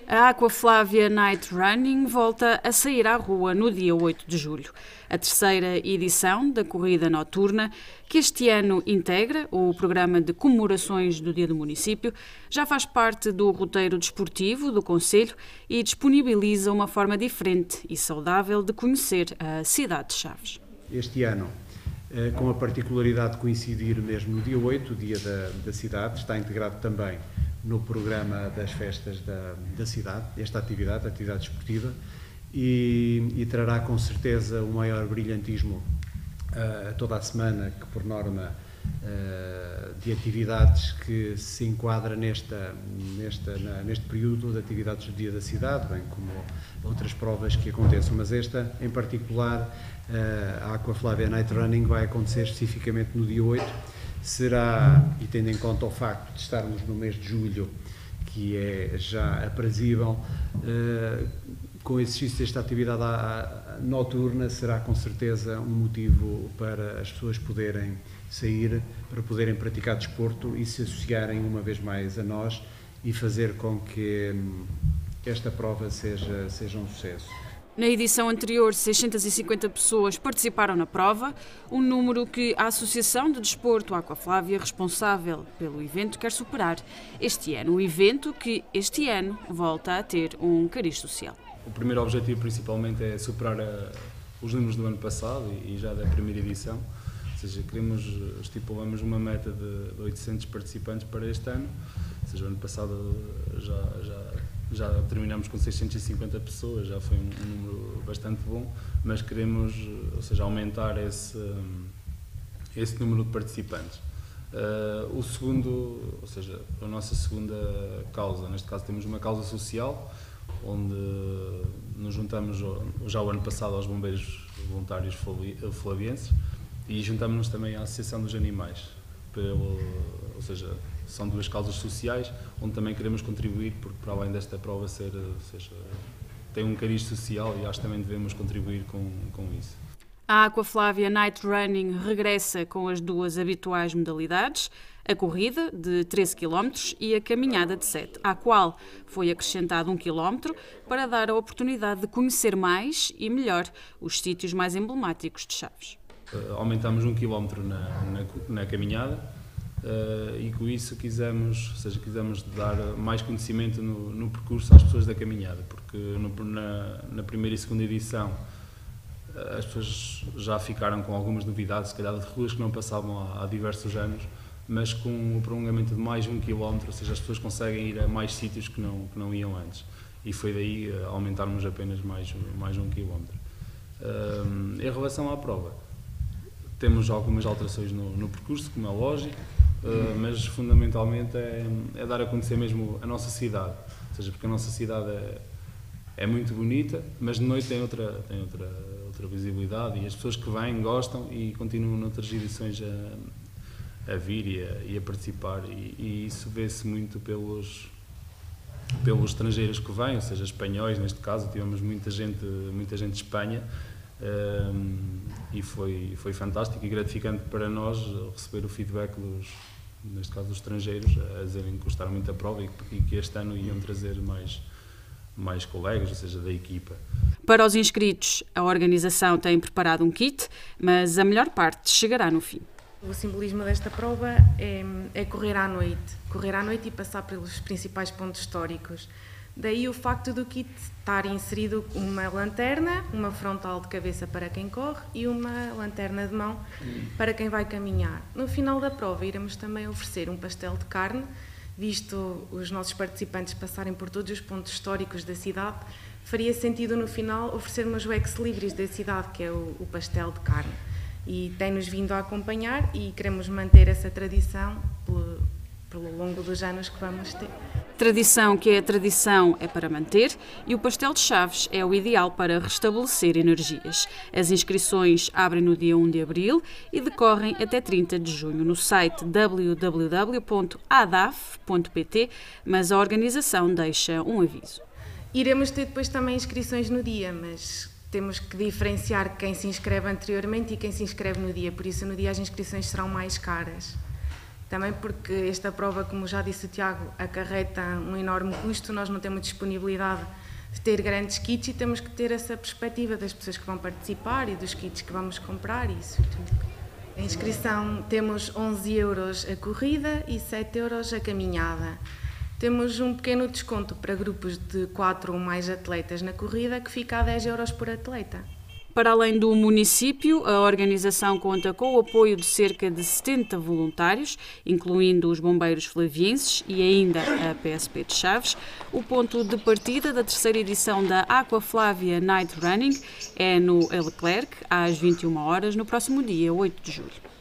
A Aquaflávia Night Running volta a sair à rua no dia 8 de julho. A terceira edição da corrida noturna, que este ano integra o programa de comemorações do Dia do Município, já faz parte do roteiro desportivo do Concelho e disponibiliza uma forma diferente e saudável de conhecer a cidade de Chaves. Este ano, com a particularidade de coincidir mesmo no dia 8, o Dia da Cidade, está integrado também no programa das festas da cidade, esta atividade, a atividade desportiva, e trará com certeza um maior brilhantismo toda a semana, que por norma de atividades que se enquadra neste período de atividades do Dia da Cidade, bem como outras provas que aconteçam, mas esta em particular, a Aquaflávia Night Running, vai acontecer especificamente no dia 8, será, e tendo em conta o facto de estarmos no mês de julho, que é já aprazível, com o exercício desta atividade noturna, será com certeza um motivo para as pessoas poderem sair, para poderem praticar desporto e se associarem uma vez mais a nós e fazer com que esta prova seja um sucesso. Na edição anterior, 650 pessoas participaram na prova, um número que a Associação de Desporto Aquaflávia, responsável pelo evento, quer superar este ano. O evento que este ano volta a ter um cariz social. O primeiro objetivo principalmente é superar os números do ano passado e já da primeira edição, ou seja, estipulamos uma meta de 800 participantes para este ano, ou seja, o ano passado já terminamos com 650 pessoas, já foi um número bastante bom, mas queremos, ou seja, aumentar esse número de participantes. O segundo, ou seja, a nossa segunda causa, neste caso temos uma causa social, onde nos juntamos já o ano passado aos bombeiros voluntários flavienses e juntamos-nos também à Associação dos Animais, ou seja, são duas causas sociais onde também queremos contribuir, porque para além desta prova tem um cariz social e acho que também devemos contribuir com isso. A Aquaflávia Night Running regressa com as duas habituais modalidades, a corrida de 13 km e a caminhada de 7, à qual foi acrescentado 1 km para dar a oportunidade de conhecer mais e melhor os sítios mais emblemáticos de Chaves. Aumentamos 1 km na caminhada e com isso quisemos dar mais conhecimento no percurso às pessoas da caminhada, porque na primeira e segunda edição as pessoas já ficaram com algumas novidades, se calhar de ruas que não passavam há diversos anos, mas com o prolongamento de mais 1 km, ou seja, as pessoas conseguem ir a mais sítios que não iam antes. E foi daí aumentarmos apenas mais 1 km. Em relação à prova, temos algumas alterações no percurso, como é lógico, mas fundamentalmente é dar a conhecer mesmo a nossa cidade, ou seja, porque a nossa cidade é muito bonita, mas de noite tem outra visibilidade e as pessoas que vêm gostam e continuam noutras edições a vir e a participar e isso vê-se muito pelos estrangeiros que vêm, ou seja, espanhóis neste caso, tivemos muita gente de Espanha e foi fantástico e gratificante para nós receber o feedback neste caso dos estrangeiros, a dizerem que gostaram muito da prova e que este ano iam trazer mais colegas, ou seja, da equipa. Para os inscritos, a organização tem preparado um kit, mas a melhor parte chegará no fim. O simbolismo desta prova é correr à noite e passar pelos principais pontos históricos. Daí o facto do kit estar inserido uma lanterna, uma frontal de cabeça para quem corre e uma lanterna de mão para quem vai caminhar. No final da prova iremos também oferecer um pastel de carne, visto os nossos participantes passarem por todos os pontos históricos da cidade, faria sentido no final oferecermos o ex-libris da cidade, que é o pastel de carne. E tem-nos vindo a acompanhar e queremos manter essa tradição pelo longo dos anos que vamos ter. Tradição que é tradição é para manter e o pastel de Chaves é o ideal para restabelecer energias. As inscrições abrem no dia 1 de abril e decorrem até 30 de junho no site www.adaf.pt, mas a organização deixa um aviso. Iremos ter depois também inscrições no dia, mas temos que diferenciar quem se inscreve anteriormente e quem se inscreve no dia, por isso no dia as inscrições serão mais caras. Também porque esta prova, como já disse o Tiago, acarreta um enorme custo, nós não temos disponibilidade de ter grandes kits e temos que ter essa perspectiva das pessoas que vão participar e dos kits que vamos comprar, isso tudo. A inscrição, temos 11 euros a corrida e 7 euros a caminhada. Temos um pequeno desconto para grupos de 4 ou mais atletas na corrida, que fica a 10 euros por atleta. Para além do município, a organização conta com o apoio de cerca de 70 voluntários, incluindo os bombeiros flavienses e ainda a PSP de Chaves. O ponto de partida da terceira edição da Aqua Flávia Night Running é no Leclerc, às 21 horas, no próximo dia 8 de julho.